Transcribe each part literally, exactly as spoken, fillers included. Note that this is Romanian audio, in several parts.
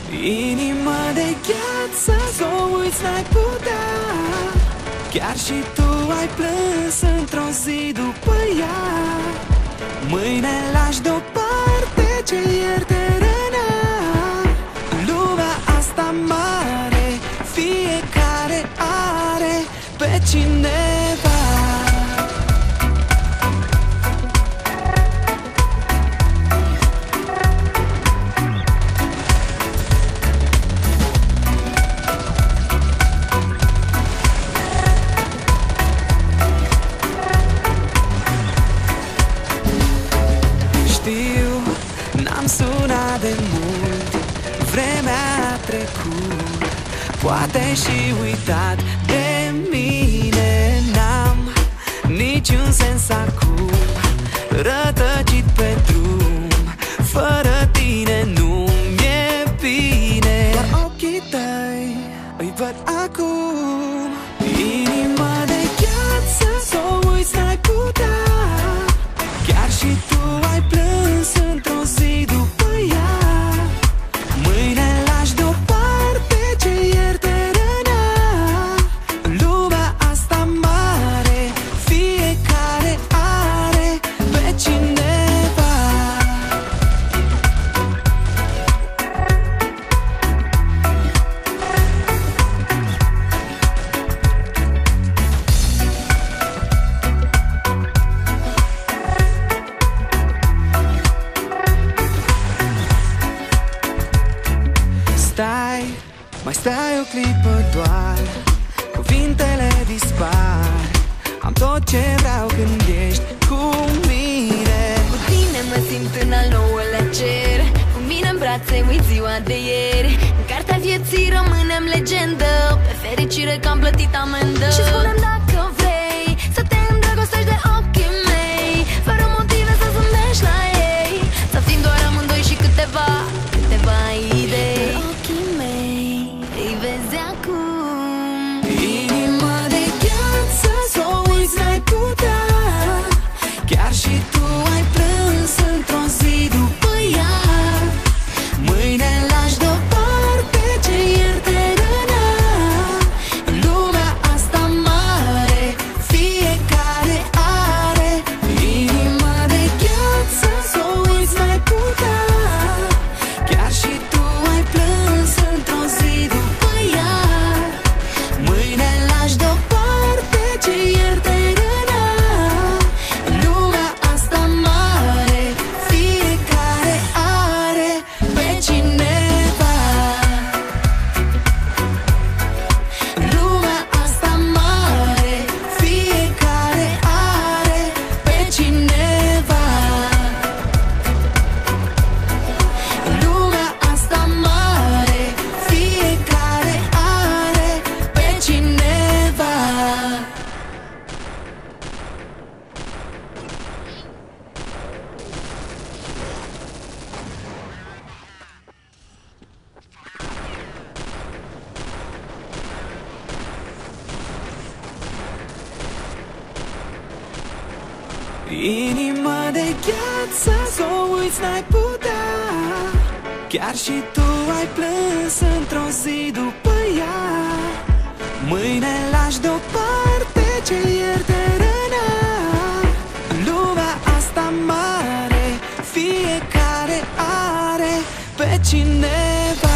Inima de gheață, s-o uiți n-ai putea. Chiar și tu ai plâns într-o zi după ea. Mâine lași deoparte ce ieri te rănea. Lumea asta mare, fiecare are pe cineva. N-am sunat de mult, vremea a trecut, poate și uitat de mine. N-am niciun sens acum, rătăcit pe drum. Fără tine nu-mi-e bine. Doar ochii tăi îi văd acum. Inima de gheață, s-o uiți n-ai putea. Chiar și tu ai plâns într-o zi după ea. Mâine lași deoparte ce ieri te rănea. Lumea asta mare, fiecare are pe cineva. Stai, mai stai o clipă doar, cuvintele dispar. Am tot ce vreau când ești cu mine. Cu tine mă simt în al nouălea cer, cu mine în brațe uiți ziua de ieri. În cartea vieții rămânem legendă, pe fericire că am plătit amendă. Și spune-mi dacă vrei să te îndrăgostești de ochii mei, fără motive să zâmbești la ei, să fim doar amândoi și câteva, câteva idei. Ochii mei îi vezi acum. Inima de gheață, s-o uiți n-ai putea. Chiar și tu ai plâns într-o zi după ea. Mâine lași deoparte ce ieri te rănea. Lumea asta mare, fiecare are. Inima de gheață, s-o uiți n-ai putea. Chiar și tu ai plâns într-o zi după ea. Mâine lași deoparte ce ieri te rănea. Lumea asta mare, fiecare are pe cineva. Lumea asta mare, fiecare are pe cineva. Lumea asta mare, fiecare are pe cineva. Inima de gheață, s-o uiți n-ai putea. Chiar și tu ai plâns într-o zi după ea. Mâine lași deoparte ce ieri te rănea. Lumea asta mare, fiecare are pe cineva.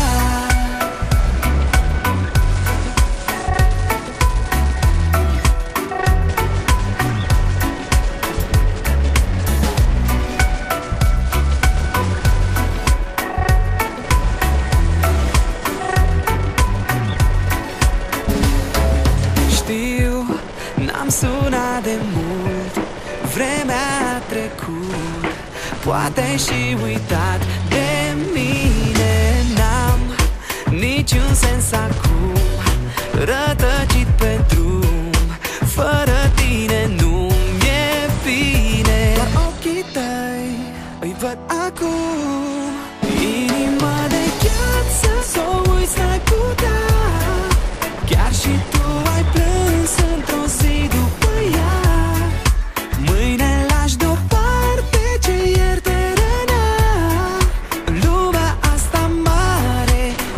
Știu, n-am sunat de mult, vremea a trecut, poate și uitat de mine. N-am niciun sens acum, rătăcit pe drum. Fără tine nu-mi-e bine. Doar ochii tăi îi văd acum. Inima de gheață, s-o uiți n-ai putea. Chiar și tu ai plâns într-o zi după ea. Mâine lași deoparte ce ieri te rănea. Lumea asta mare,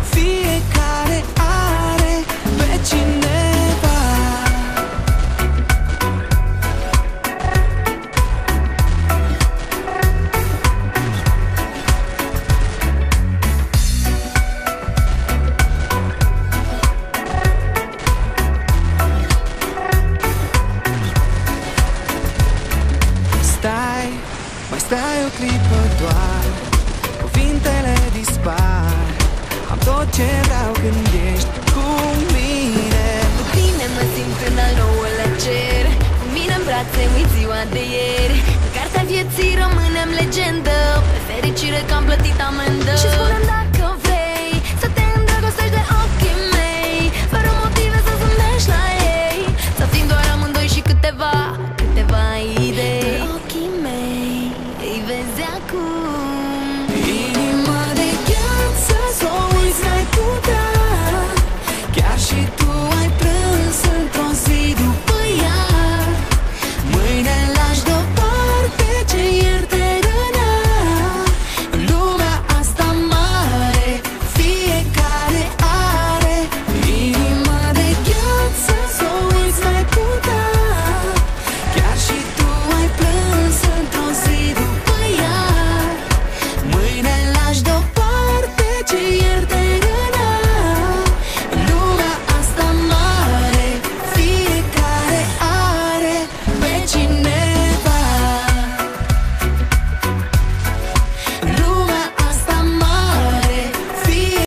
dispar. Am tot ce vreau când ești cu mine. Cu tine mă simt în al nouălea cer, cu mine în brațe uit ziua de ieri. În cartea vieții rămânem legendă, pe fericire că am plătit amendă. Și